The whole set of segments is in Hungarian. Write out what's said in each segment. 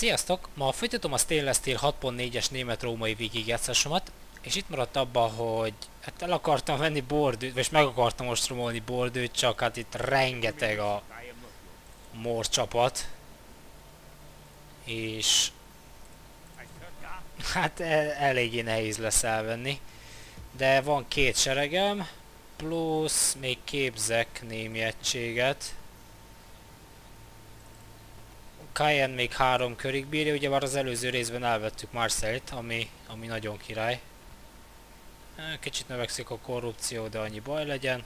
Sziasztok! Ma folytatom a Stainless Steel 6.4-es német-római végigjátszásomat, és itt maradt abban, hogy hát el akartam venni bordőt, vagy meg akartam ostromolni bordőt, csak hát itt rengeteg a mor csapat, és hát eléggé nehéz lesz elvenni. De van két seregem, plusz még képzek némi egységet. Cayenne még 3 körig bírja, ugye már az előző részben elvettük Marseille-t, ami nagyon király. Kicsit növekszik a korrupció, de annyi baj legyen.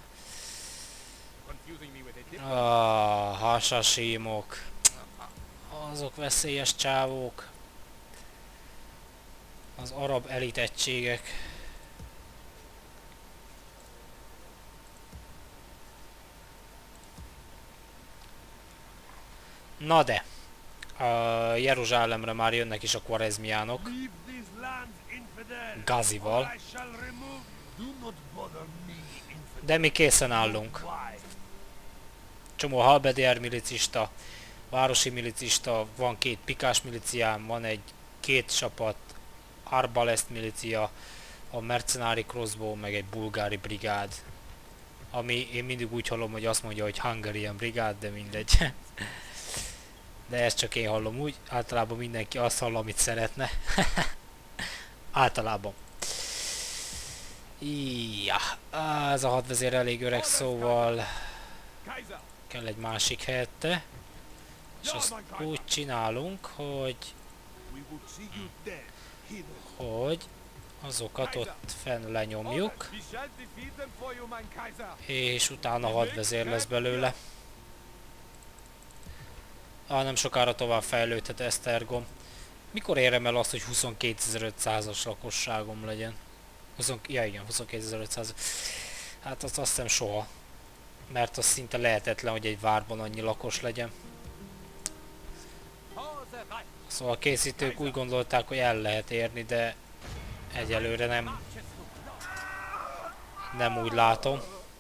Hasasimok. Azok veszélyes csávók. Az arab elit egységek. Na de, Jeruzsálemre már jönnek is a kvarezmiánok. Gazival. De mi készen állunk. Csomó halbedier milicista, városi milicista, van 2 pikás miliciám, van két csapat arbalest milícia, a mercenári crossbow, meg egy bulgári brigád. Ami én mindig úgy hallom, hogy azt mondja, hogy Hungarian brigád, de mindegy. De ezt csak én hallom úgy, általában mindenki azt hall, amit szeretne. Általában. Ja, ez a hadvezér elég öreg, szóval kell egy másik helyette. És azt úgy csinálunk, hogy azokat ott fenn lenyomjuk, és utána hadvezér lesz belőle. Nem sokára tovább fejlődhet Esztergom. Mikor érem el azt, hogy 22.500-as lakosságom legyen? Ja igen, 22.500. Hát azt hiszem soha. Mert az szinte lehetetlen, hogy egy várban annyi lakos legyen. Szóval a készítők úgy gondolták, hogy el lehet érni, de egyelőre nem úgy látom.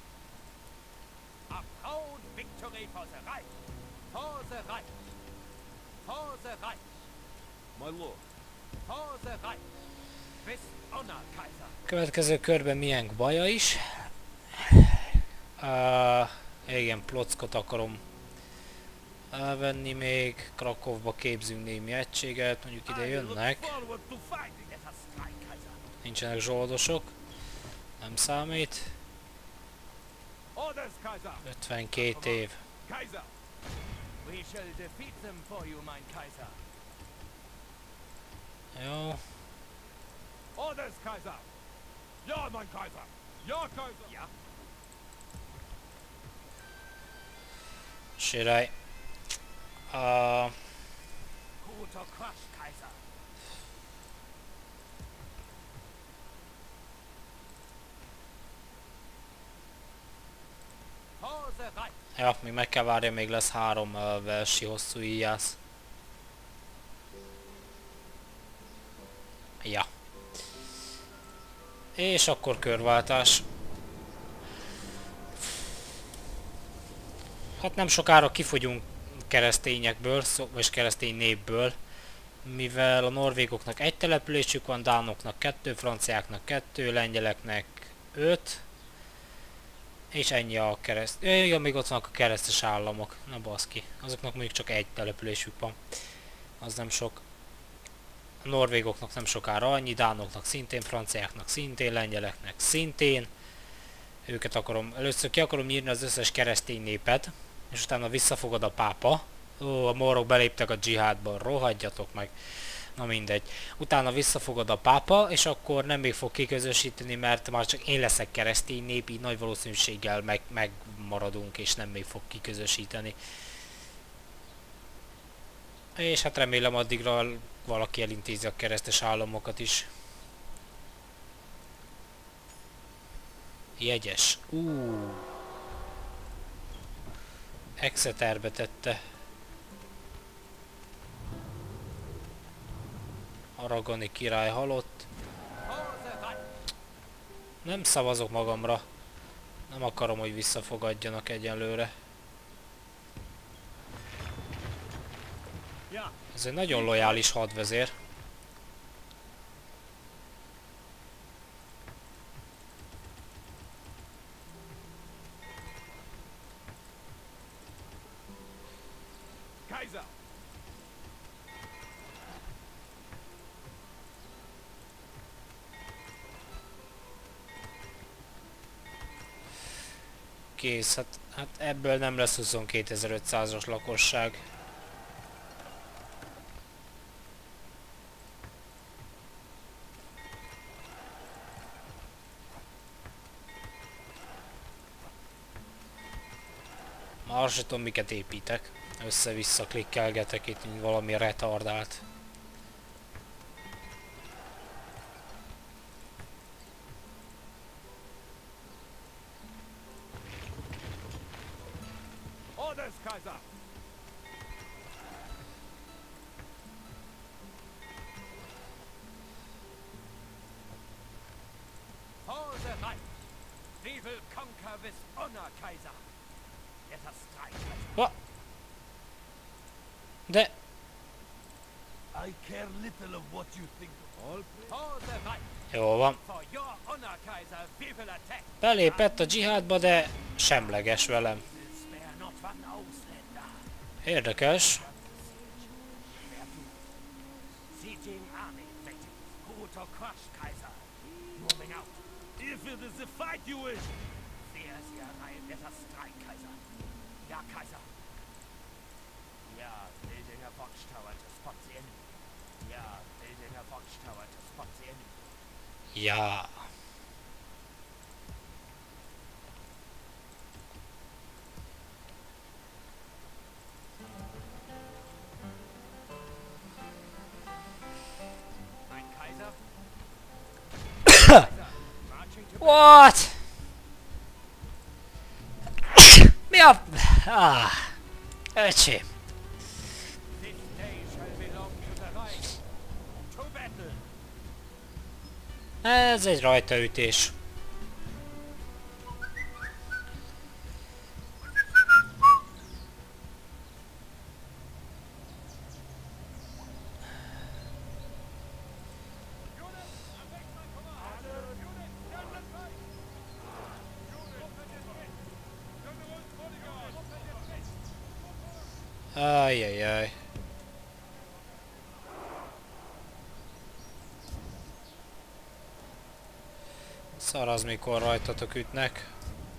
Következő körben milyen baja is. Igen, Plockot akarom elvenni még. Krakowba képzünk némi egységet, mondjuk ide jönnek. Nincsenek zsoldosok. Nem számít. 52 év. Jó. Sirály. Ja, még meg kell várja, még lesz 3 versi hosszú íjász. Ja. És akkor körváltás. Hát nem sokára kifogyunk keresztényekből, vagy keresztény népből, mivel a norvégoknak 1 településük van, dánoknak 2, franciáknak 2, lengyeleknek 5, és ennyi a kereszt... Ja, még ott vannak a keresztes államok, na baszki, azoknak mondjuk csak 1 településük van, az nem sok. A norvégoknak nem sokára annyi, dánoknak szintén, franciáknak szintén, lengyeleknek szintén. Őket akarom, először ki akarom írni az összes keresztény népet, és utána visszafogad a pápa. Ó, a morok beléptek a dzsihádba, rohadjatok meg. Na mindegy. Utána visszafogad a pápa, és akkor nem még fog kiközösíteni, mert már csak én leszek keresztény nép, így nagy valószínűséggel megmaradunk, és nem még fog kiközösíteni. És hát remélem addigra valaki elintézi a keresztes államokat is. Jegyes. Exeterbe tette. Aragoni király halott. Nem szavazok magamra. Nem akarom, hogy visszafogadjanak egyenlőre. Ja, Ez egy nagyon lojális hadvezér. Kaiser! Kész, hát ebből nem lesz 22.500-as lakosság. Már azt sem tudom, miket építek. Össze-vissza klikkelgetek itt, mint valami retardált. Orders, Kaiser! For the right! We will conquer with honor, Kaiser! Let us strike, Kaiser! Va? De... I care little of what you think of all. For the right! Jól van. For your honor, Kaiser, we will attack! Belépett a dzsihádba, de semleges velem. Spare not one Ausländer! Érdekes. Sieging army waiting. Who to crush, Kaiser? Moving out. If it is the fight you wish. Fear the arrive. Let us strike, Kaiser. Ja, Kaiser. We are building a watchtower to spot the enemy. We are building a watchtower to spot the enemy. Ja. Mein Kaiser? Kaiser, marching to What? Mi a... Ah. Öcsém. this day shall belong to the right. To battle. Ez egy rajtaütés. Ajjajjaj. Szar az, mikor rajtatok ütnek.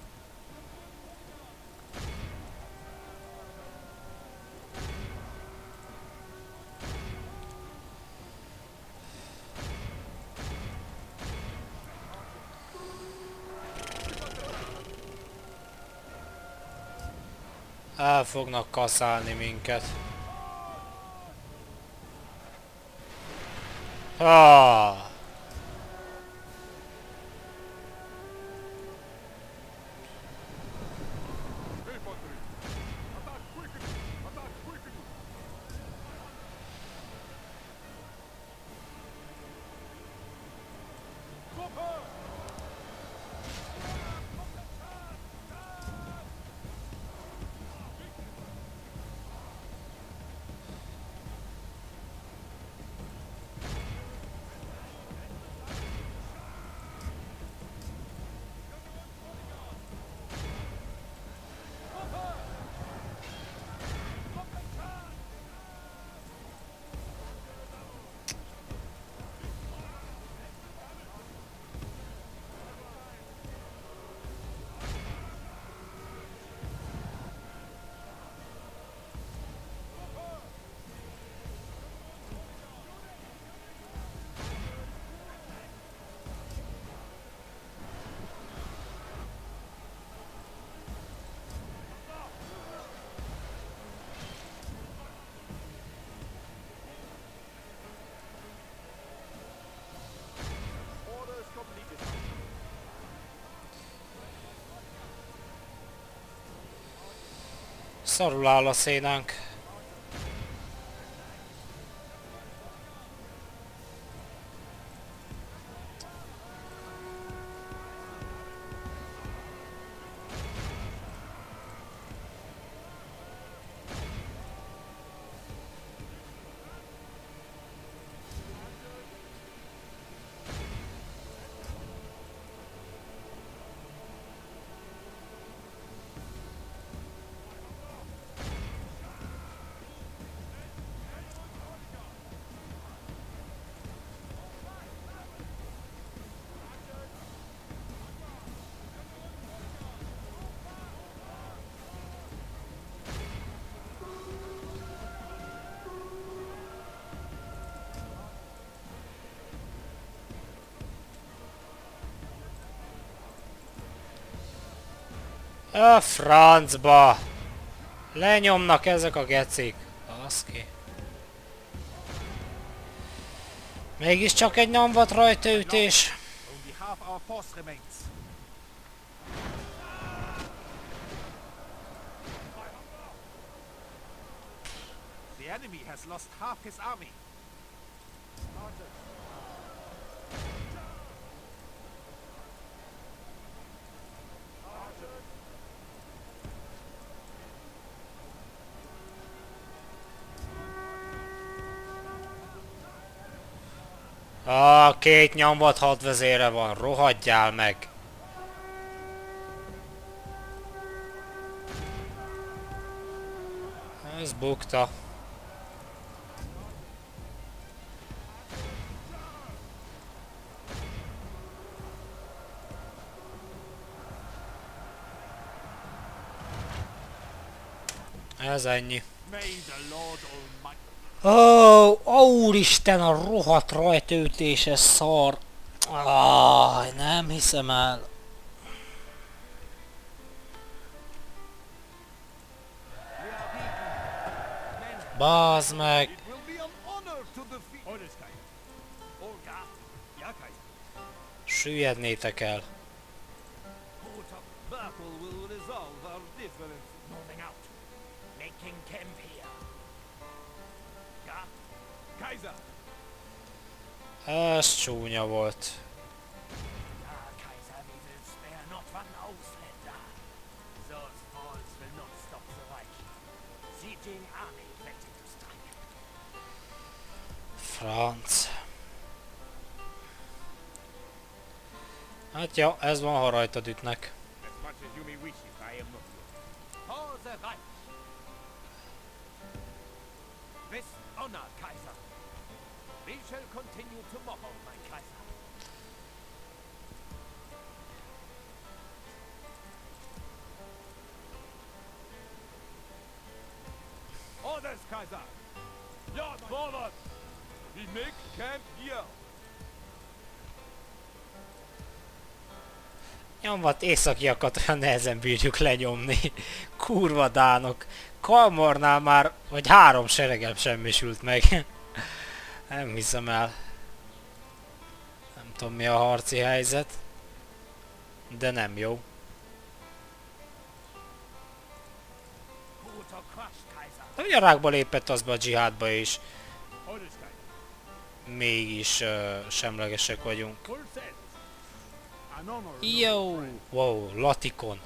El fognak kaszálni minket. Ah! Szarul áll a szénánk. A francba! Lenyomnak ezek a gecik. Baszki. Mégiscsak egy nyomvat rajtaütés. Only half our force remains. The enemy has lost half his army. Két nyomvat hadvezére van, rohadjál meg! Ez bukta. Ez ennyi. Úristen, a rohadt rajtaütéses szar. Nem hiszem el. Bazd meg. Süllyednétek el. Ez csúnya volt. Franc. Hát ja, ez van, ha rajtad ütnek. We shall continue tomorrow, mein Kaiser. Orders, Kaiser! Yard forward! We make camp here! Nyomvat északiakat olyan nehezen bírjuk lenyomni. Kurva dánok. Kalmarnál már, vagy 3 seregem semmisült meg. Nem hiszem el. Nem tudom mi a harci helyzet. De nem jó. De ugye a rákba lépett azba a dzsihádba is. Mégis semlegesek vagyunk. Jó! Wow, Latikon.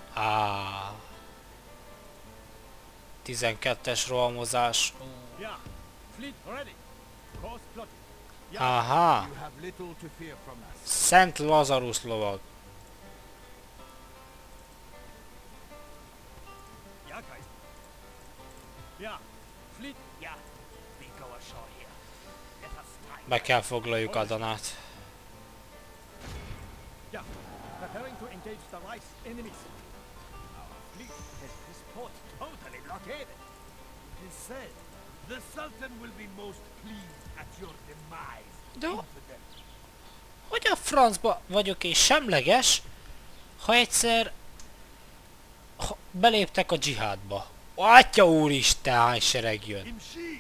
12-es rohamozás. Aha! Szent Lazarus lovag. Be kell foglaljuk Adanát. Preparing to engage the Reich's enemies. Our fleet has this port totally blockaded. It is said the Sultan will be most pleased at your demise. De hogy a francba vagyok én semleges, ha egyszer beléptek a dzsihádba? Atya úristen, hány sereg jön.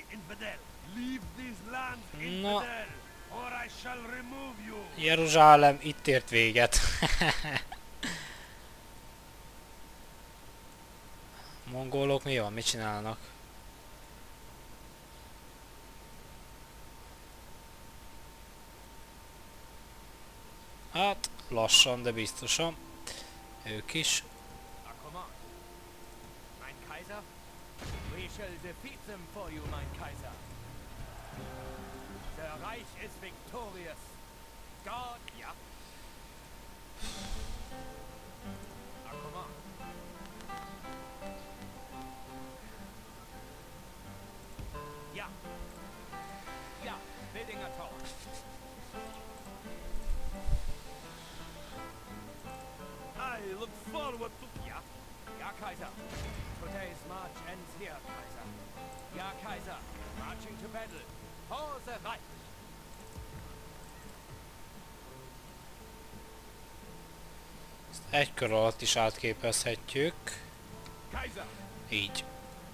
Na, Jeruzsálem itt ért véget. Mongolok mi van? Mit csinálnak? Hát, lassan, de biztosan. Ők is. We shall defeat them for you, mein Kaiser. The Reich is victorious. God, yeah. Come on. Yeah. Yeah, bidding a talk. I look forward to... Yeah. Yeah, Kaiser. Today's march ends here, Kaiser. Ja, Kaiser. Marching to battle. For the Reich. Ezt egy kör alatt is átképezhetjük. Kaiser! Így.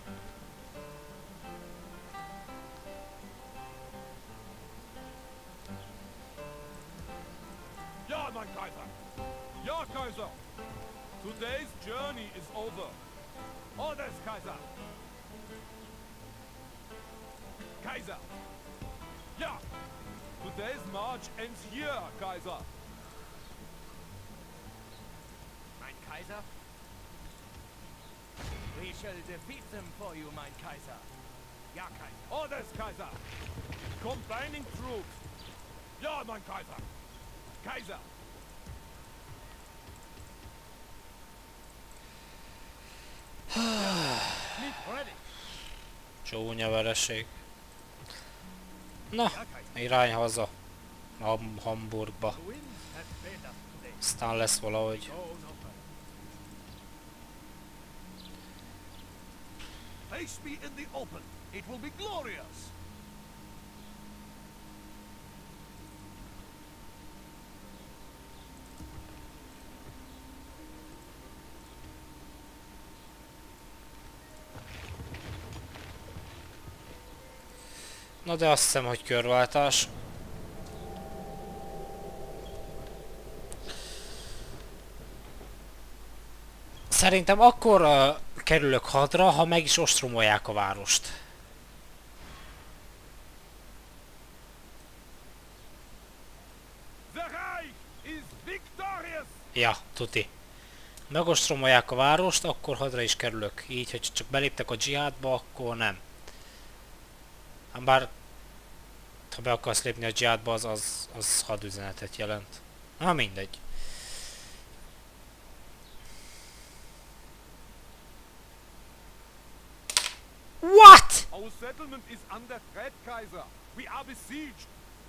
Ja, mein Kaiser! Ja, Kaiser! Today's journey is over. Orders, Kaiser! Kaiser! Ja! Today's march ends here, Kaiser! Mein Kaiser? We shall defeat them for you, mein Kaiser. Ja, Kaiser. Orders, Kaiser! Combining troops! Ja, mein Kaiser! Kaiser! Fleet ready! Csúnya vereség. Na, irány haza. Hamburgba. The winds have failed us today. Aztán lesz valahogy. Oh, no. Face me in the open. It will be glorious. Na de azt hiszem, hogy körváltás. Szerintem akkor kerülök hadra, ha meg is ostromolják a várost. The Reich is victorious. Ja, tuti. Megostromolják a várost, akkor hadra is kerülök. Így, hogy csak beléptek a dzsihádba, akkor nem. Bár ha be akarsz lépni a dzsihádba, az hadüzenetet jelent. Na mindegy. What? Our settlement is under threat, Kaiser. We are besieged.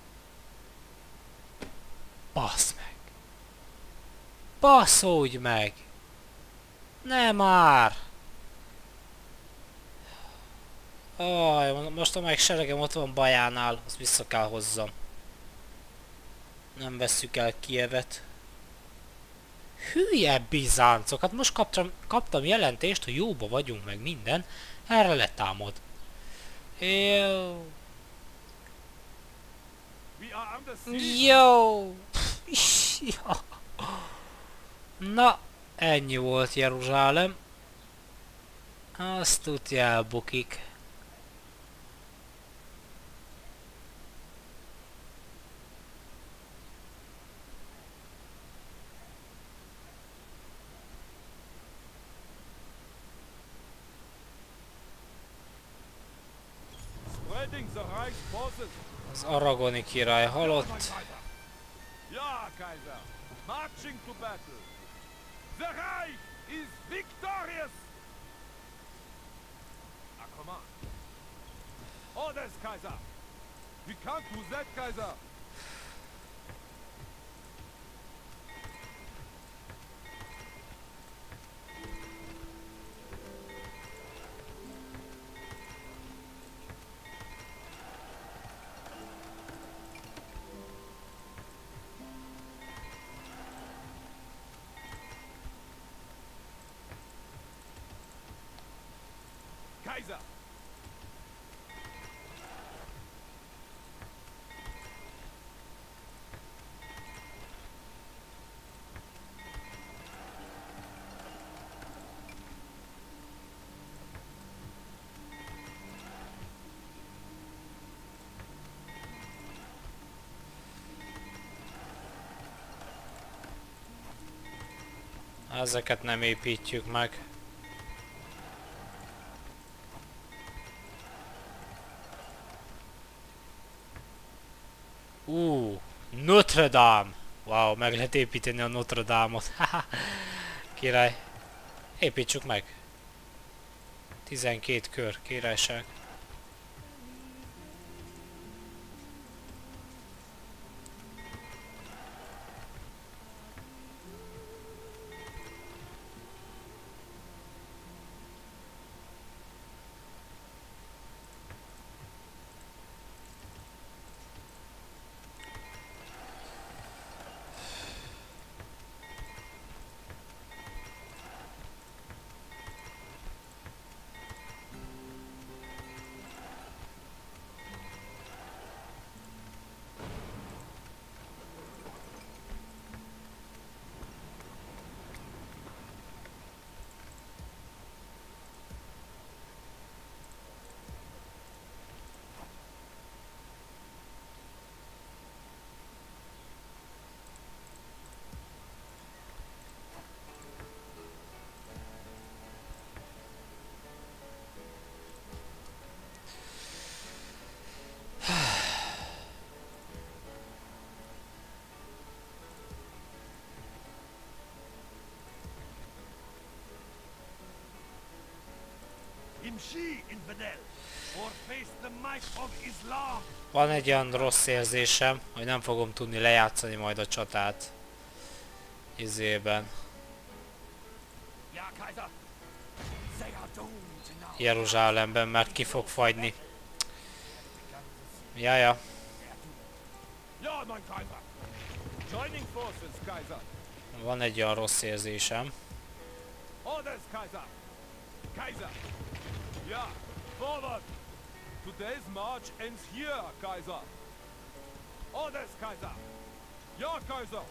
Basz meg. Baszódj meg. Nem már. Aj, most amelyik seregem ott van Bajánál, azt vissza kell hozzam. Nem vesszük el Kijevet. Hülye bizáncok, hát most kaptam jelentést, hogy jóba vagyunk meg minden, erre letámad. Jó. We are under siege. Jó. Ja. Na, ennyi volt Jeruzsálem. Azt tudja elbukik. Spreading the Reich's forces. Az aragoni király My halott. Kaiser. Ja, Kaiser. Marching to battle. The Reich is victorious. A command. Orders, Kaiser. We can't do that, Kaiser. Kaiser. Ezeket nem építjük meg. Notre Dame! Wow, meg lehet építeni a Notre Dame-ot. Király. Építsük meg. 12 kör, királyság. infidel, or face the might of Islam. Van egy olyan rossz érzésem, hogy nem fogom tudni lejátszani majd a csatát izében, Ja, Kaiser. They are doomed now. Jeruzsálemben, mert ki fog fagyni. Jaja. Ja, mein Kaiser. Joining forces, Kaiser. Van egy olyan rossz érzésem. Orders, Kaiser. Kaiser. Ja, forward. Today's march ends here, Kaiser. Orders, Kaiser. Ja, Kaiser.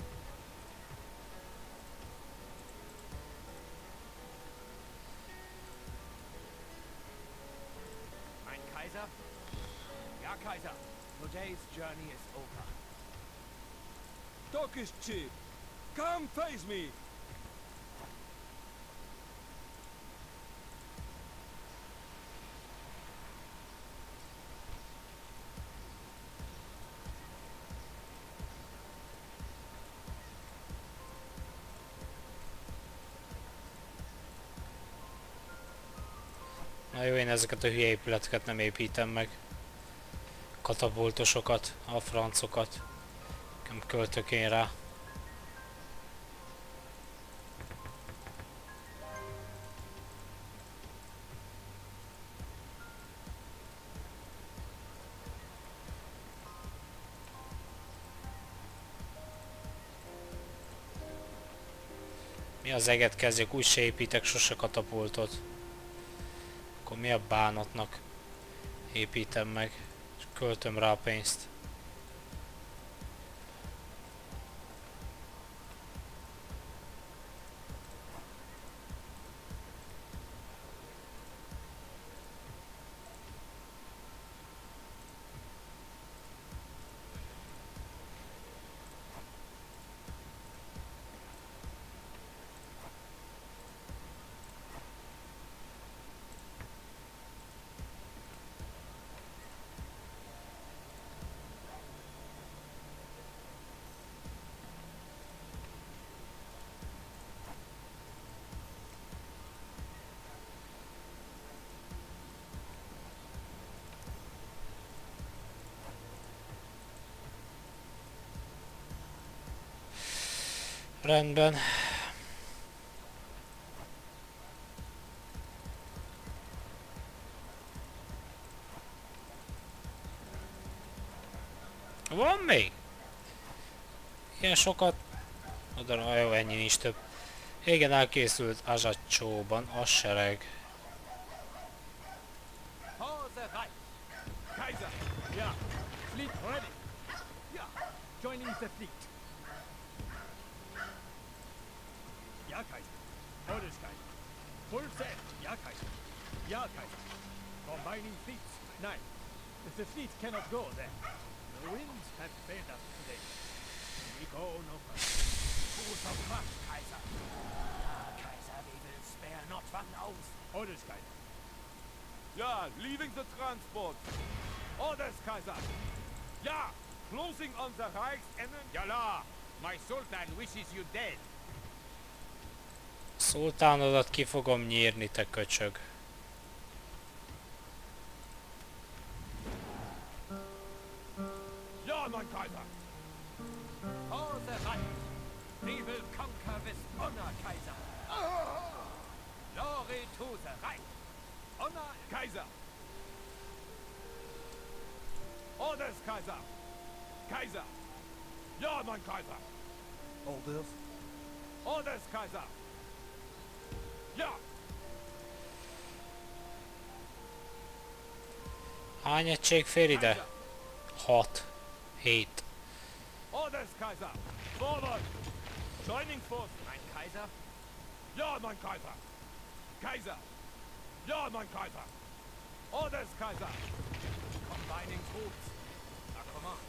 Mein Kaiser? Ja, Kaiser. Today's journey is over. Turkish chief, come face me! Na jó, én ezeket a hülye épületeket nem építem meg. Katapultosokat, a francokat. Nem költök én rá. Mi az eget kezdjek, úgy se építek sose katapultot. Akkor mi a bánatnak építem meg, és költöm rá a pénzt. Rendben. Van még? Ilyen sokat? Oda, jó, ennyi nincs több. Igen, elkészült Ajaccsóban a sereg. Hause Kaiser. Ja. Fleet ready. Ja. Joining the fleet. Ja, Kaiser. Orders, Kaiser. Full set. Ja, Kaiser. Ja, Kaiser. Combining fleets. Nein. The fleet cannot go there. The winds have failed us today. We go no further. Who's of crush, Kaiser? Ja, Kaiser, we will spare not one ounce. Orders, Kaiser. Yeah, leaving the transport. Orders, Kaiser. Ja, closing on the Reich's enemy. Yalla, my sultan wishes you dead. Szultánodat ki fogom nyírni, te köcsög. Ja, mein Kaiser. For the Reich. We will conquer with honor, Kaiser. Glory to the Reich. Honor, Kaiser. Orders, Kaiser. Kaiser. Ja, mein Kaiser. Orders? Orders, Kaiser. Ja. Hány egység fér ide? 6. 7. Orders, Kaiser. Forward. Joining force. Mein Kaiser. Ja, mein Kaiser. Kaiser. Ja, mein Kaiser. Orders, Kaiser. Combining troops. Na, komm on.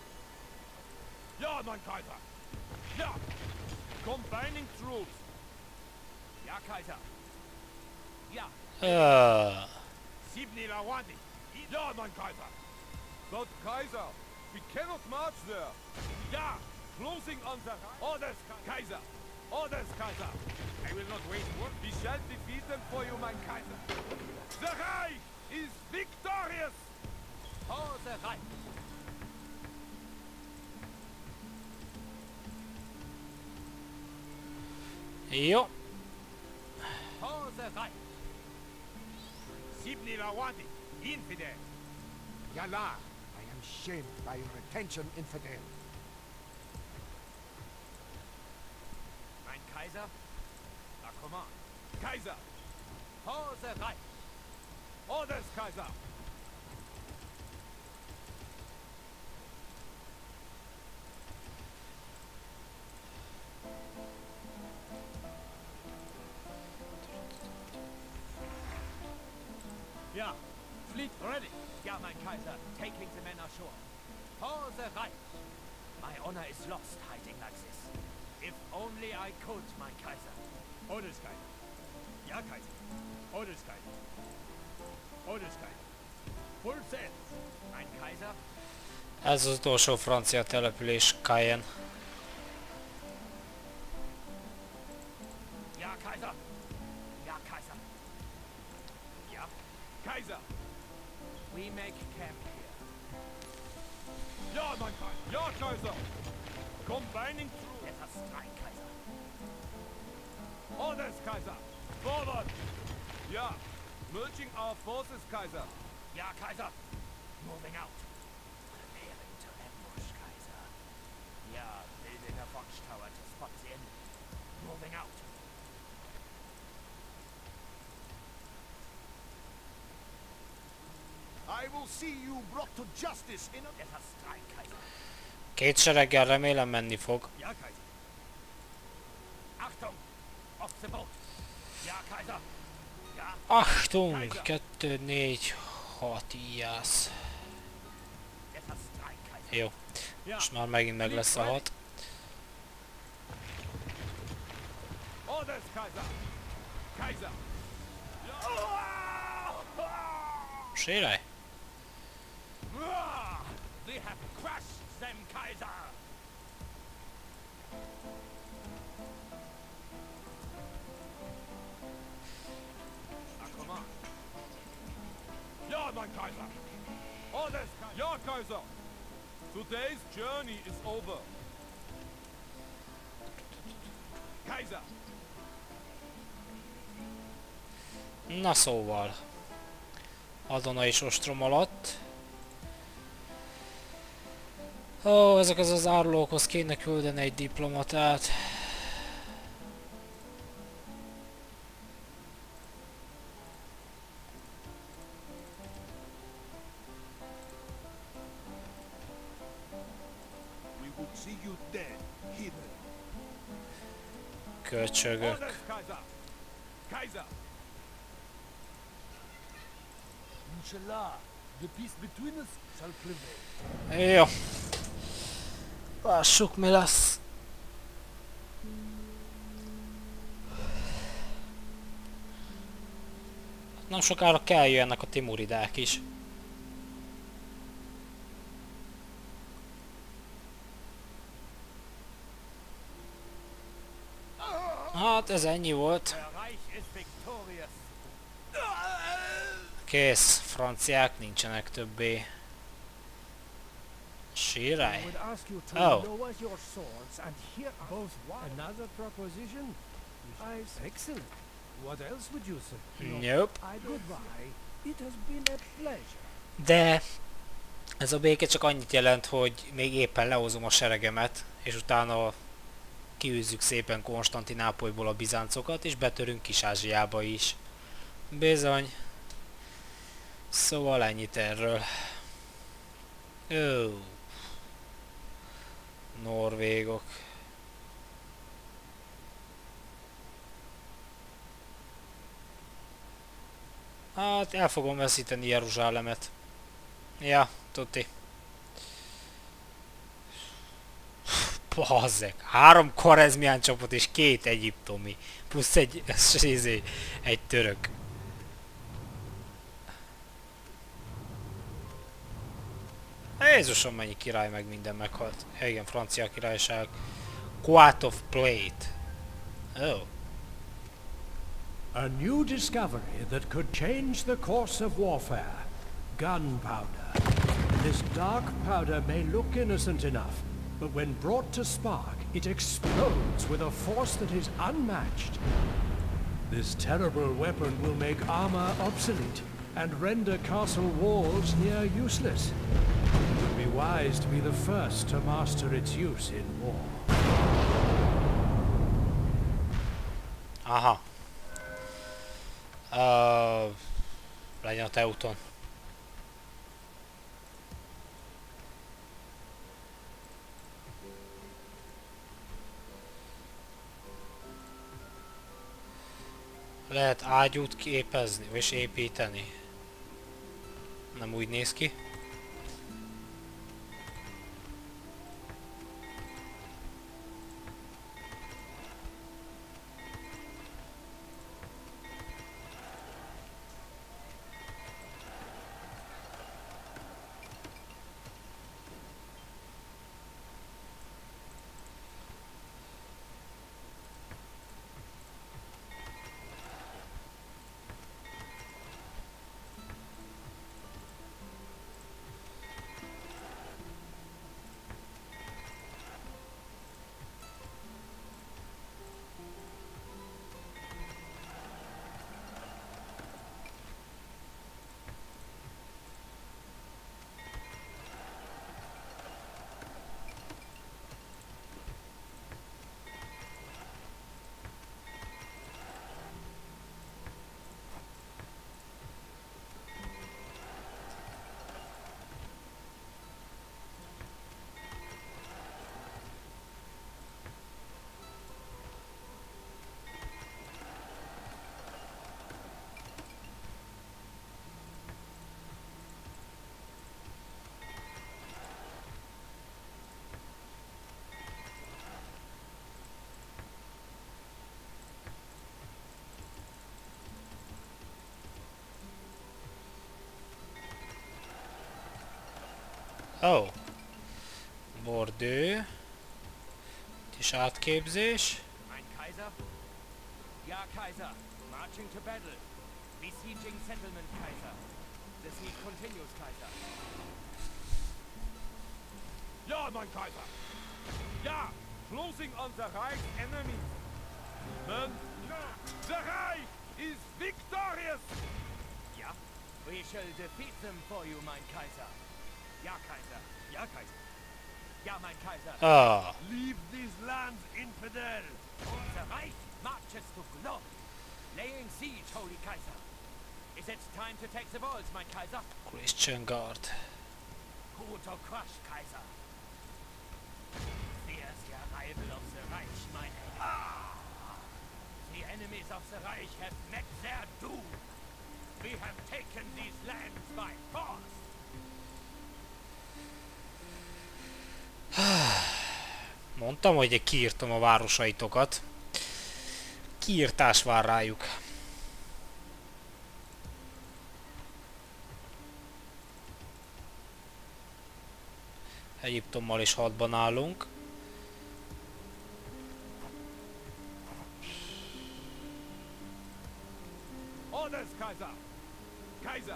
Ja, mein Kaiser. Ja. Combining troops. Ja, Kaiser. Ja. Sibni Lawandi. Ja, mein Kaiser. But Kaiser, we cannot march there. Ja. Closing on the Orders, Kaiser. Orders, Kaiser. I will not waste work. We shall defeat them for you, mein Kaiser. The Reich! is victorious! Pause rein. Jó. Pause rein. Sibni Lawandi, infidel. Yala, I am shamed by your attention, infidel. Mein Kaiser, Na command. Kaiser! Pause rein. Orders, Kaiser! Ja, fleet ready. Ja, mein Kaiser, taking the men ashore. Pause rein. My honor is lost hiding like this. If only I could, mein Kaiser. Orders, Kaiser. Ja, Kaiser. Orders, Kaiser. Orders, Kaiser. Full sail. Mein Kaiser, Ez az utolsó francia település, Caen. ja, Kaiser. Ja, Kaiser. Ja, Kaiser! we make camp here. Ja, mein Kaiser! Ja, Kaiser! Combining troops! Let us strike, Kaiser. Orders, Kaiser! Forward! Ja, merging our forces, Kaiser! Ja, Kaiser. Moving out. Preparing to ambush, Kaiser. Ja, building a watchtower to spot the enemy. Moving out. I will see you brought to justice in a... Let us strike, Kaiser. Két sereggel remélem menni fog. Ja, Kaiser! Achtung! Off the boat! Ja, Kaiser! Ja, Achtung! 2, 4, 6 ijász. let us strike, Kaiser. Jó. Ja, Most már megint meg lesz a 6. Orders, Kaiser! Kaiser! Sérelj! We have crushed them, Kaiser! Na command! Ja, mein Kaiser! Orders, Kaiser! Ja, Kaiser! Today's journey is over. Kaiser! Na szóval. Adonai ostrom alatt. Ó, ezekhez az árulókhoz kéne küldeni egy diplomatát. We would see you dead, heathen. Köcsögök. Orders, Kaiser! Kaiser! Inshallah, the peace between us shall prevail. Jó. Lássuk, mi lesz. Nem sokára kell jöjjenek a timuridák is. Hát ez ennyi volt. Der Reich ist victorious. Kész, franciák nincsenek többé. Sírálj? would ask you to Oh. lower your swords and hear both another proposition. Excellent. What else would you say? Nope. Goodbye. It has been a pleasure. De ez a béke csak annyit jelent, hogy még éppen lehozom a seregemet, és utána kiűzzük szépen Konstantinápolyból a bizáncokat, és betörünk Kis-Ázsiába is. Bizony. Szóval ennyit erről. Ó. Norvégok. Hát el fogom veszíteni Jeruzsálemet. Ja, tuti. Bazzeg. 3 korezmián csapat és 2 egyiptomi. Plusz egy török. Jézusom, mennyi király meg minden meghalt. Ja, igen, francia királyság. Quart of Plate. Oh. A new discovery that could change the course of warfare. Gunpowder. This dark powder may look innocent enough, but when brought to spark, it explodes with a force that is unmatched. This terrible weapon will make armor obsolete and render castle walls near useless. It would be wise to be the first to master its use in war. Aha. Legyen a Teuton. Lehet ágyút képezni, és építeni. Nem úgy néz ki. Oh. Bordő. És átképzés. Mein Kaiser? Ja, Kaiser. Marching to battle. Besieging settlement, Kaiser. The siege continues, Kaiser. Ja, mein Kaiser! Ja! Closing on the Reich's enemies! Men, the Reich is victorious! Ja? We shall defeat them for you, mein Kaiser. Ja, Kaiser. Ja, Kaiser. Ja, mein Kaiser. Ah. Leave these lands, infidel! Unser Reich marches to glory. Laying siege, Holy Kaiser. Is it time to take the walls, mein Kaiser? Christian Guard. Who to crush, Kaiser? There's the arrival of the Reich, mein enemy. The enemies of the Reich have met their doom. We have taken these lands by force. Mondtam, hogy kiírtam a városaitokat. Kiírtás vár rájuk. Egyiptommal is hadban állunk. Orders, Kaiser! Kaiser!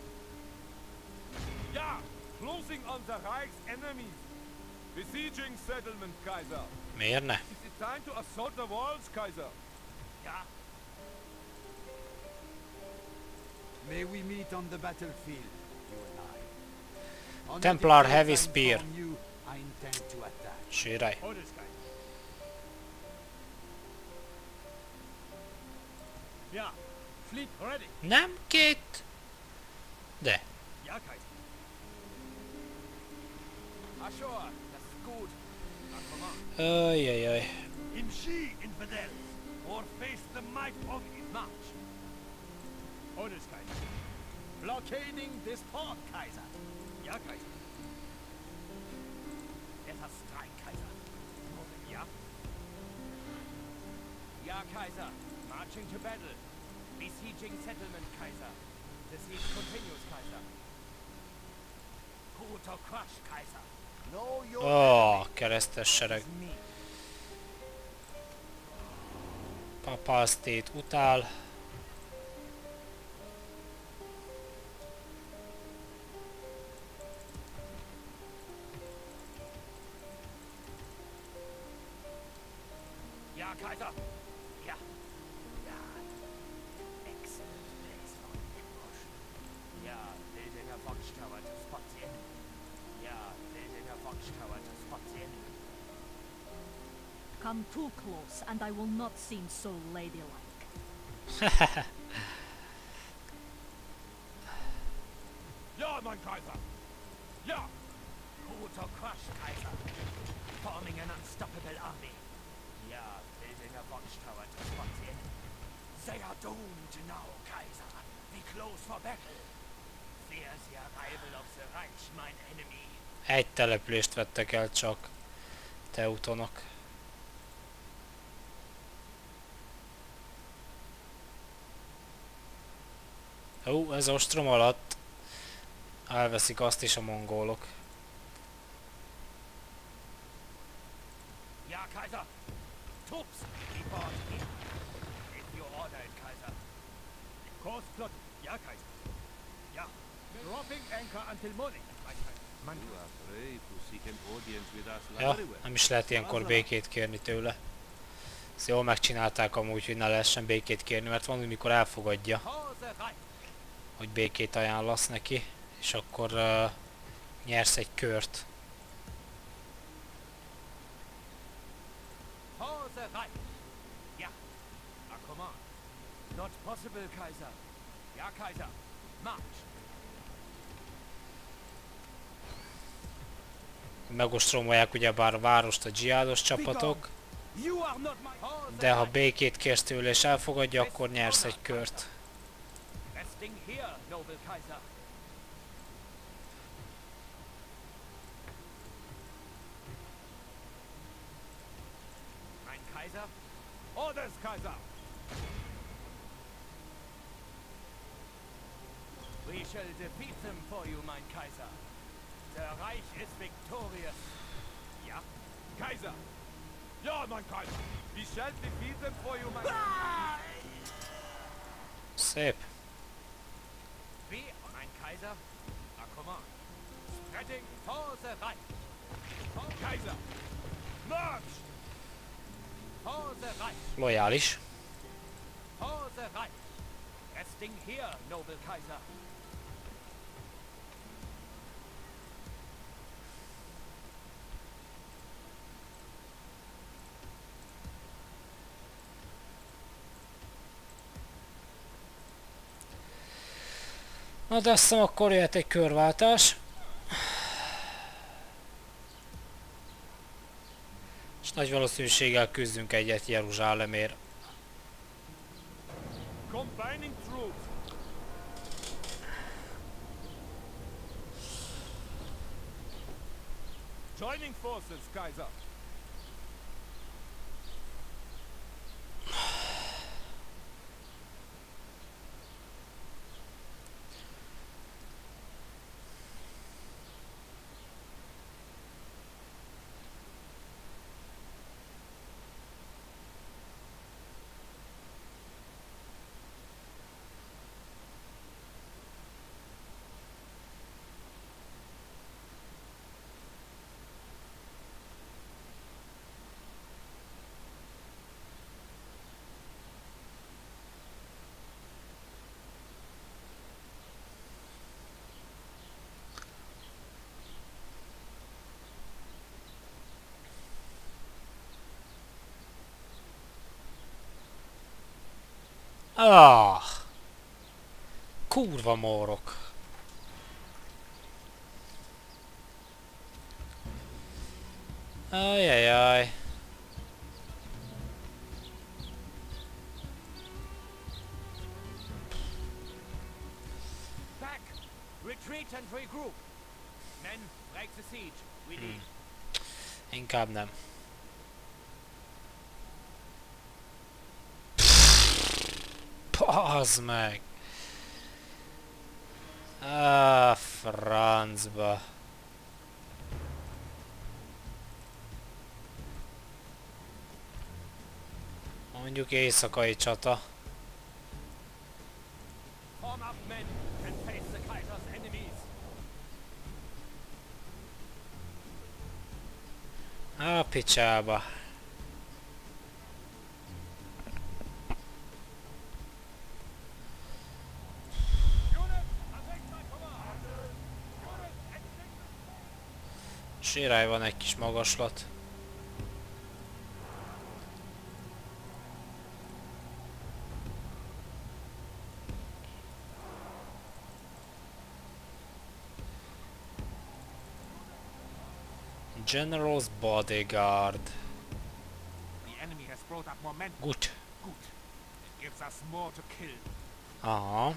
Ja! Closing on the Reich's enemies! Besieging settlement, Kaiser! Miért ne? Is it time to assault the walls, Kaiser? Ja? May we meet on the battlefield, you and I. On the Templar day Heavy I Spear. inform you, I intend to attack. Síraj. Orders, Kaiser. Ja. Fleet ready. Nem két. De. Ja, Kaiser. Ashore, das ist gut. Na, komm on. Ajajaj. In she, infidels, or face the might of it. March. Orders, Kaiser. Blockading this port, Kaiser. Ja, Kaiser. Let us strike, Kaiser. Ja? Ja, Kaiser. Marching to battle. Besieging settlement, Kaiser. The siege continues, Kaiser. Who to crush, Kaiser? Know your Ó, keresztes sereg. Me. Papasztét utál. Ja, Kaiser. Ja. Ja. Excellent place for ambush. Ja, building a watchtower to spot the enemy. Ja, building a watchtower to spot the enemy. Come too close, and I will not seem so ladylike. Ja, mein Kaiser! Ja! Brutal crush, Kaiser. Forming an unstoppable army. Ja, building a watchtower to spot the enemy. They are doomed now, Kaiser. Be close for battle. Fear the arrival of the Reich, mine enemy. Egy települést vettek el csak teutonok. Ó, ez ostrom alatt elveszik azt is a mongolok. Ja, Kaiser. Troops, report here. If you order it, Kaiser. Course plot. Ja, Kaiser. Ja. Dropping anchor until morning, mein Kaiser. You are afraid to seek an audience with us, Ja, Lariwell. nem is lehet ilyenkor békét kérni tőle. Ezt jól megcsinálták amúgy, hogy ne lehessen békét kérni, mert van, amikor elfogadja, For the Reich. hogy békét ajánlasz neki, és akkor nyersz egy kört. For the Reich. Ja. A command. Not possible, Kaiser. Ja, Kaiser. March. Megostromolják ugyebár a várost a dzsiádos csapatok, You are not my... For the de ha Reich. békét kérsz tőle és elfogadja, akkor nyersz egy kört. Resting here, noble Kaiser. Mein Kaiser? Orders, Kaiser! We shall defeat them for you, mein Kaiser. The Reich is victorious. Ja? Kaiser! Ja, mein Kaiser! We shall defeat them for you, mein... Szép. We, mein Kaiser, a command. Spreading for the Reich. For Kaiser! March! For the Reich. Lojális. For the Reich. Resting here, noble Kaiser. Na de azt hiszem, akkor jöhet egy körváltás. És nagy valószínűséggel küzdünk egyet Jeruzsálemért. Combining troops! Joining forces, Kaiser! Ah! Kurva mórok. Ajajaj. Back! Retreat and regroup. Men, break the siege. We lead. Inkább nem. Pazd meg! Ah, francba. Mondjuk éjszakai csata. Form up, men, and face the Kaiser's enemies. A picsába. Sérály van egy kis magaslat. General's bodyguard. The enemy has brought up momentum. Good. Good. It gives us more to kill. Aha.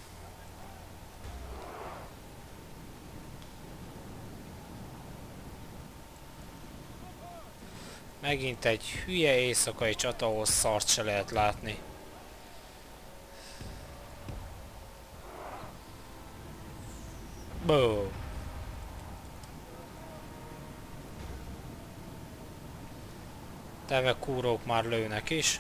Megint egy hülye éjszakai csata, ahol szart se lehet látni. Boom. Teve kúrók már lőnek is.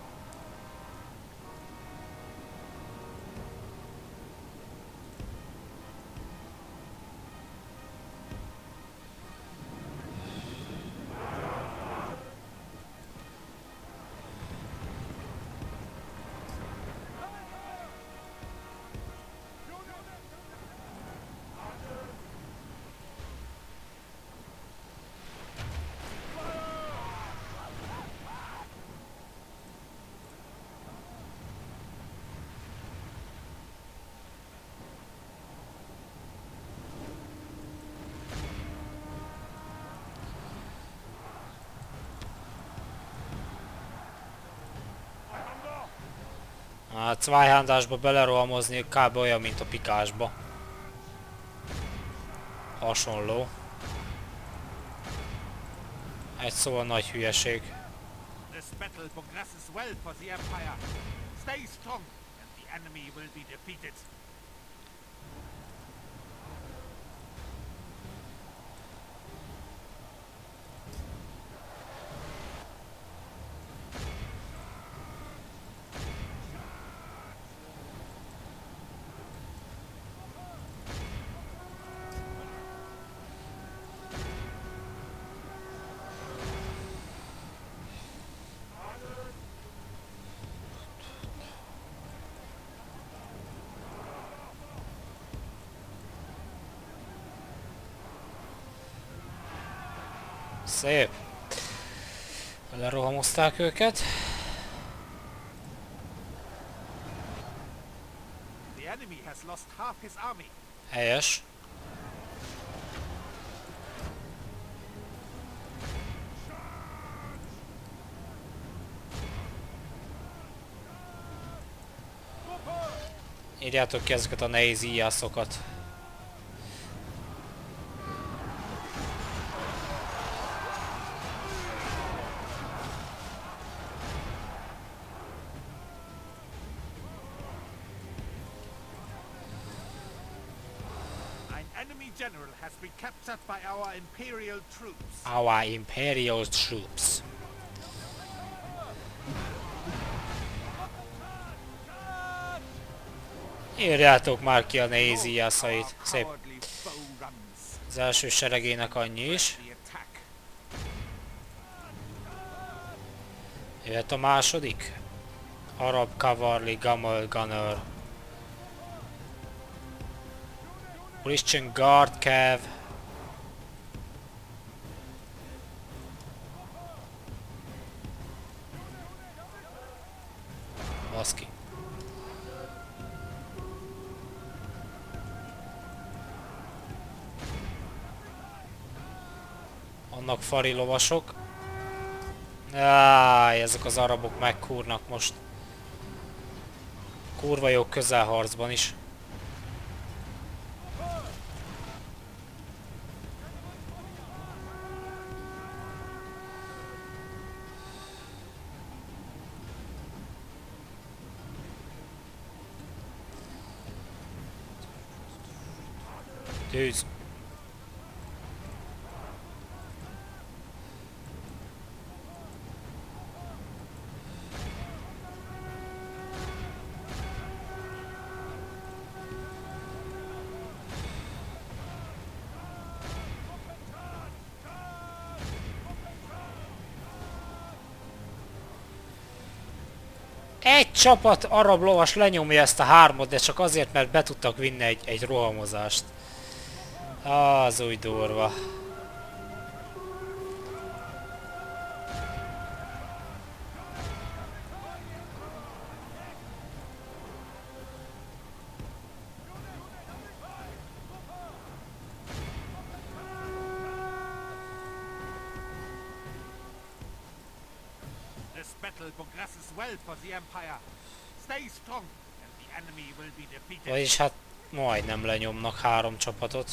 A Zweihandásba belerohamozni kb. Olyan, mint a pikásba. Hasonló. Egy szóval nagy hülyeség. This battle progresses well for the Empire. Stay strong, and the enemy will be defeated. Szép. Lerohamozták őket. The enemy has lost half his army. Helyes. Írjátok ki ezeket a nehéz íjászokat. General has been captured by our Imperial troops. Our Imperial troops. Írjátok már ki a nehéz íjászait. Szép. Az első seregének annyi is. Jöhet a második. Arab Cavalry Camel Gunner. Christian Guard Cav. Baszki. Annak fari lovasok. Áj, ezek az arabok megkúrnak most. Kurva jó közelharcban is. Tűz. Egy csapat arab lovas lenyomja ezt a hármat, de csak azért, mert be tudtak vinni egy rohamozást. Az úgy durva. This battle progresses well for the Empire. Stay strong, and the enemy will be defeated. Vagyis hát majdnem lenyomnak 3 csapatot.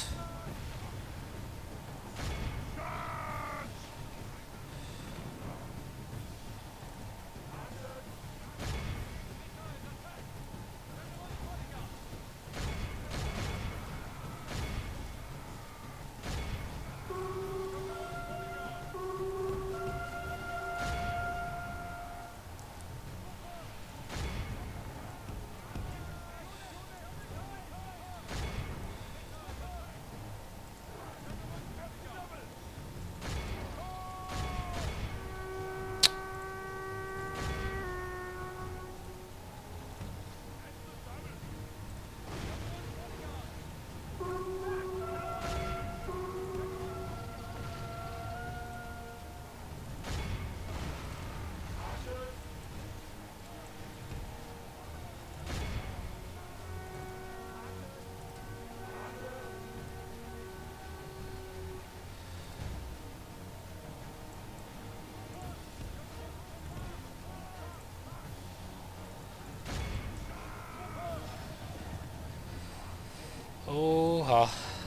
Óha.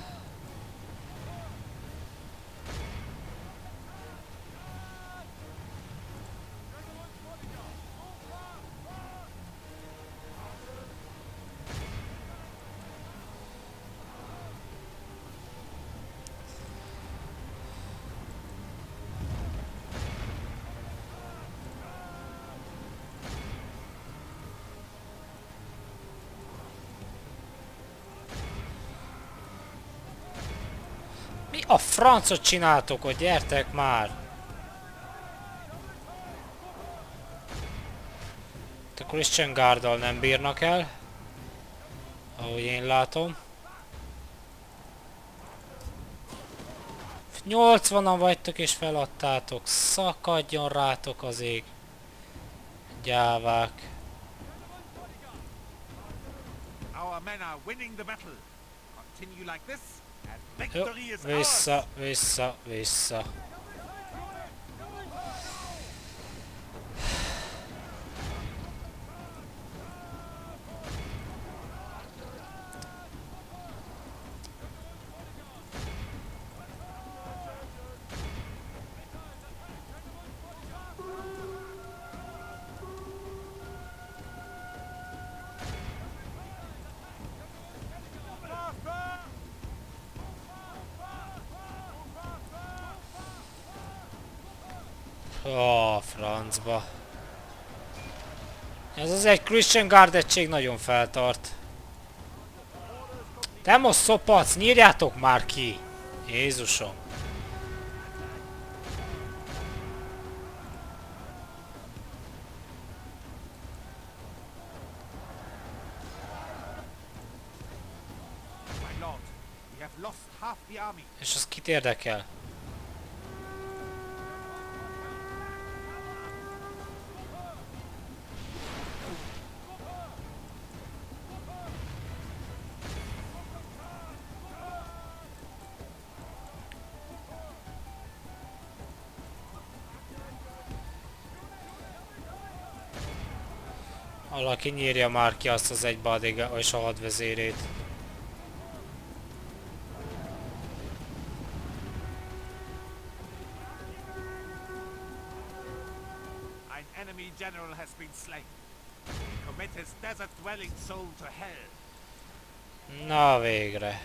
Mi a francot csináltok ott? Gyertek már! A Christian Guarddal nem bírnak el, ahogy én látom. 80-an vagytok és feladtátok, szakadjon rátok az ég. Gyávák. Our men are winning the battle. Continue like this, and Jó, victory is vissza, vissza, vissza. Ó, francba. Ez az egy Christian Guard egység nagyon feltart. Te most szopac, nyírjátok már ki! Jézusom! My lord, we have lost half the army. És az kit érdekel? Valaki nyírja már ki azt az egy bodyguard és a hadvezérét. An enemy general has been slain. Commit his desert-dwelling soul to hell. Na végre.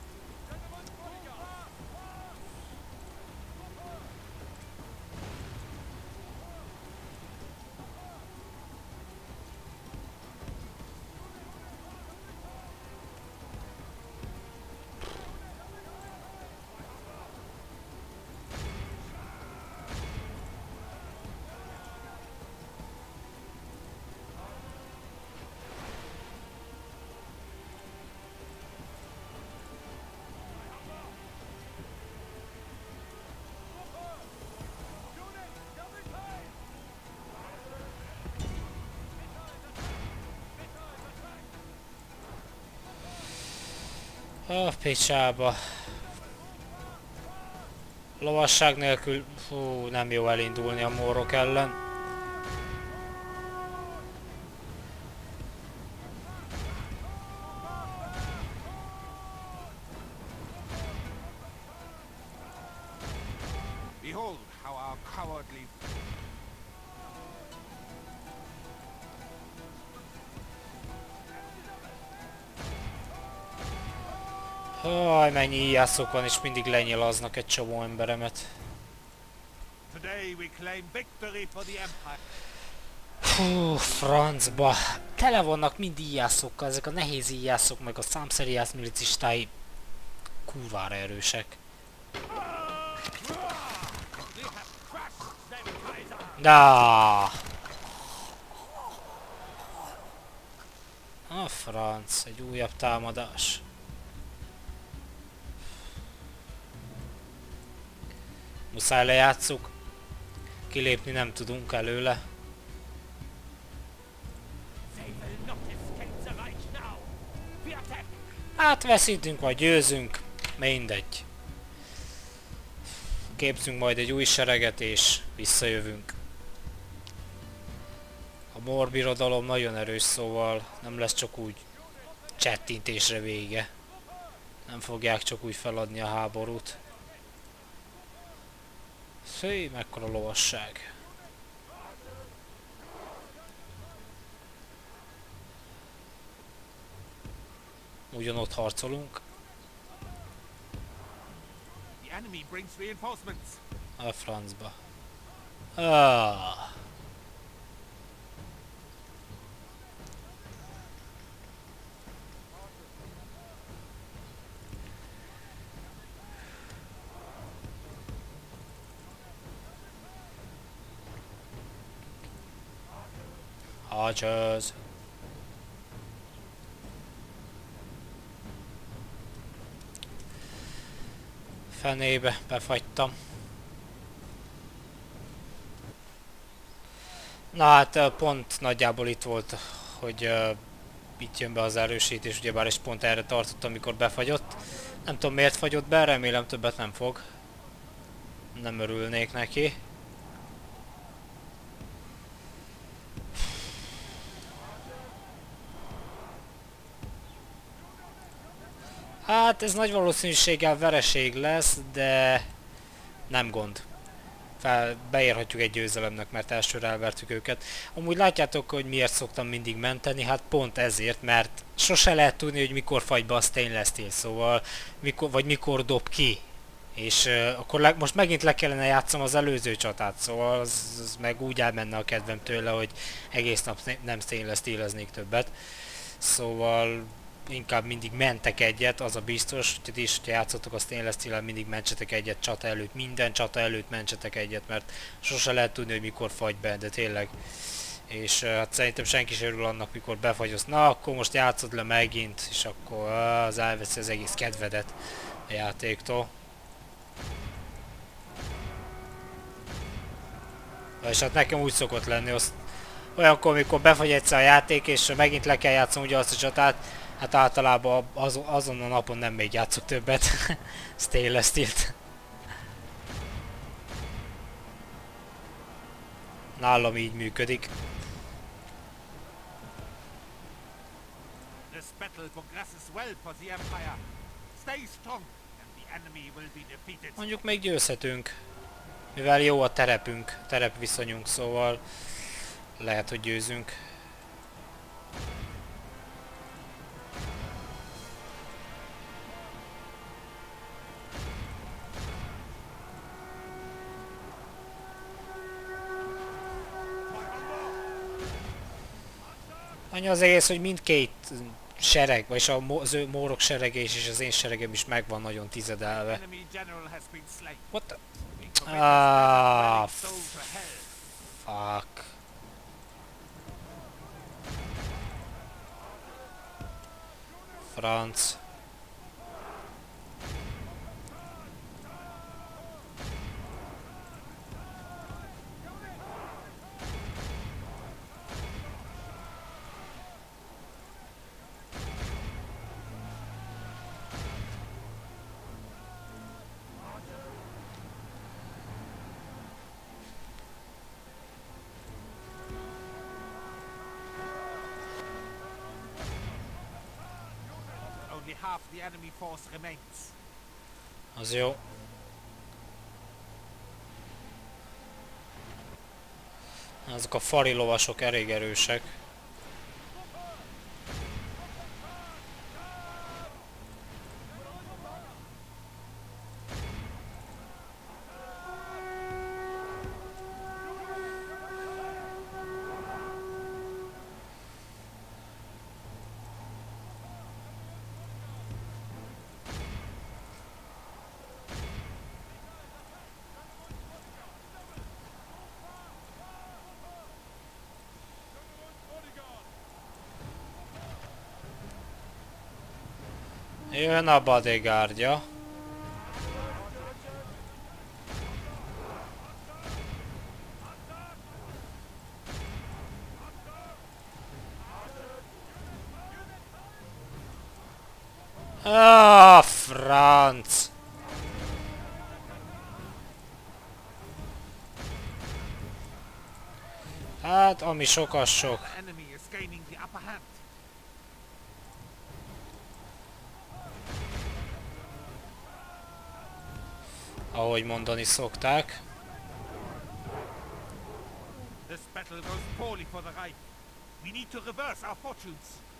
A picsába. Lovasság nélkül, fú, nem jó elindulni a mórok ellen. Behold how our cowardly... Haj, mennyi íjászok van, és mindig lenyilaznak egy csomó emberemet. Today we claim victory for the Empire. Hú, francba. Tele vannak mind íjászokkal, ezek a nehéz íjászok, meg a számszeri íjász milicistái kurvára erősek. Da! A franc, egy újabb támadás. Muszáj lejátszuk. Kilépni nem tudunk előle. Hát veszítünk vagy győzünk. Mindegy. Képzünk majd egy új sereget és visszajövünk. A Mór birodalom nagyon erős, szóval nem lesz csak úgy csettintésre vége. Nem fogják csak úgy feladni a háborút. Fé, mekkora lovasság. Ugyanott harcolunk. The enemy brings reinforcements. A francba. Ah. Archers. Fenébe, befagytam. Na hát pont nagyjából itt volt, hogy itt jön be az erősítés, ugyebár is pont erre tartottam, amikor befagyott. Nem tudom miért fagyott be, remélem többet nem fog. Nem örülnék neki. Hát ez nagy valószínűséggel vereség lesz, de nem gond. Beérhatjuk egy győzelemnek, mert elsőre elvertük őket. Amúgy látjátok, hogy miért szoktam mindig menteni, hát pont ezért, mert sose lehet tudni, hogy mikor fagy be a Stainless Steel, szóval mikor dob ki. És akkor most megint le kellene játszom az előző csatát, szóval az meg úgy elmenne a kedvem tőle, hogy egész nap nem Stainless Steeleznék többet. Szóval inkább mindig mentek egyet, az a biztos, hogy is, hogyha játszottok a Stainless Steel-el, mindig mentsetek egyet csata előtt, minden csata előtt mentsetek egyet, mert sose lehet tudni, hogy mikor fagy be, de tényleg. És hát szerintem senki sem örül annak, mikor befagyolsz, na akkor most játszod le megint, és akkor az elveszi az egész kedvedet a játéktól. És hát nekem úgy szokott lenni, olyankor, amikor befagy egyszer a játék, és megint le kell játszom ugye azt a csatát, hát általában azon a napon nem még játszok többet. Stainless Steel-t. Nálam így működik. This battle progresses well for the Empire. Stay strong and the enemy will be defeated. Mondjuk még győzhetünk. Mivel jó a terepünk, terepviszonyunk, szóval lehet, hogy győzünk. Annyi az egész, hogy mindkét sereg, vagyis az ő mórok serege és az én seregem is meg van nagyon tizedelve. What the... Ah, fuck. Franc. Half the enemy force remains. Az jó. Azok a fari lovasok elég erősek. Jön a bodyguardja. Ah, franc! Hát, ami sok, az sok. The enemy is gaining the upper hand. Ahogy mondani szokták. This battle goes poorly for the Reich. We need to reverse our fortunes.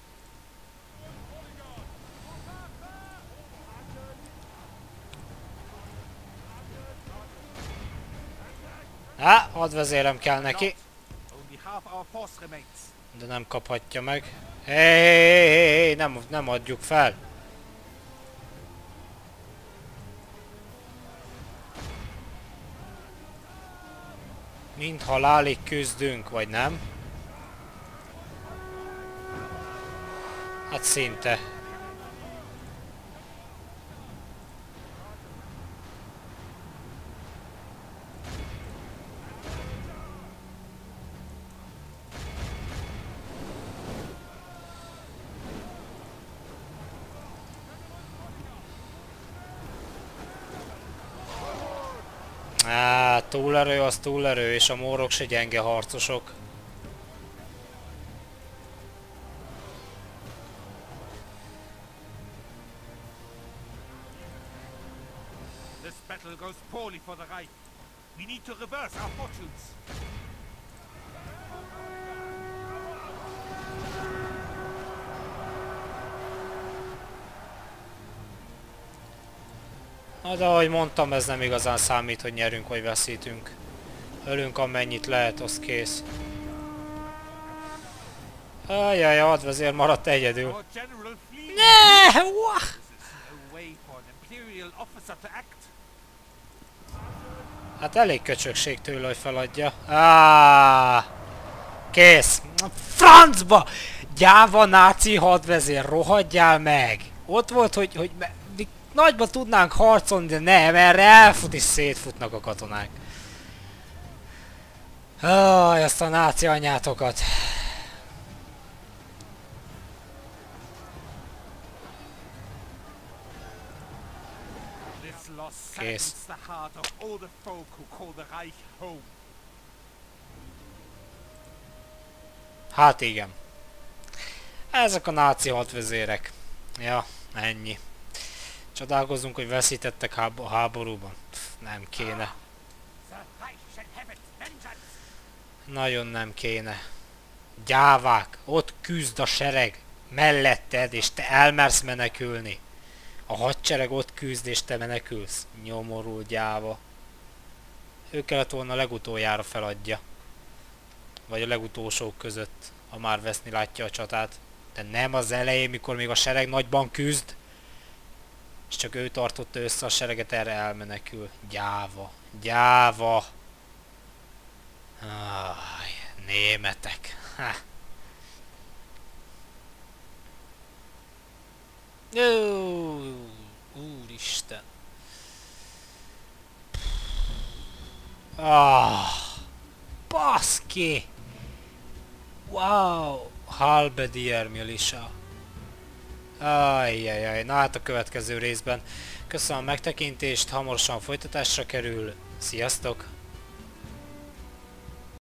Á, hadvezérem kell neki. Only half our force remains. De nem kaphatja meg. Hé, nem adjuk fel. Mind halálig küzdünk, vagy nem? Hát szinte. Túlerő az túlerő, és a mórok se gyenge harcosok. This battle goes poorly for the Reich. We need to reverse our fortunes. Na, de ahogy mondtam, ez nem igazán számít, hogy nyerünk vagy veszítünk. Ölünk amennyit lehet, az kész. Ajjaj, a hadvezér maradt egyedül. Our general flees. Ne! This is no way for an imperial officer to act. Hát elég köcsökség tőle, hogy feladja. Kész! Francba! Gyáva náci hadvezér, rohadjál meg! Ott volt, hogy nagyban tudnánk harcolni, de nem, erre elfut és szétfutnak a katonák. Azt a náci anyátokat. This loss Kész. saddens the heart of all the folk who call the Reich home. Hát igen. Ezek a náci hadvezérek. Ja, ennyi. Csodálkozunk, hogy veszítettek a háborúban. Pff, nem kéne. The Reich shall have its vengeance. Nagyon nem kéne. Gyávák, ott küzd a sereg melletted, és te elmersz menekülni. A hadsereg ott küzd, és te menekülsz. Nyomorul gyáva. Ő kellett volna legutoljára feladja. Vagy a legutolsók között, ha már veszni látja a csatát. De nem az elején, mikor még a sereg nagyban küzd. És csak ő tartotta össze a sereget, erre elmenekül. Gyáva. Gyáva. Németek. Ha. Úristen. Baszki. Wow. Halbedier militia. Ajjajjaj, na hát a következő részben. Köszönöm a megtekintést, hamarosan folytatásra kerül. Sziasztok!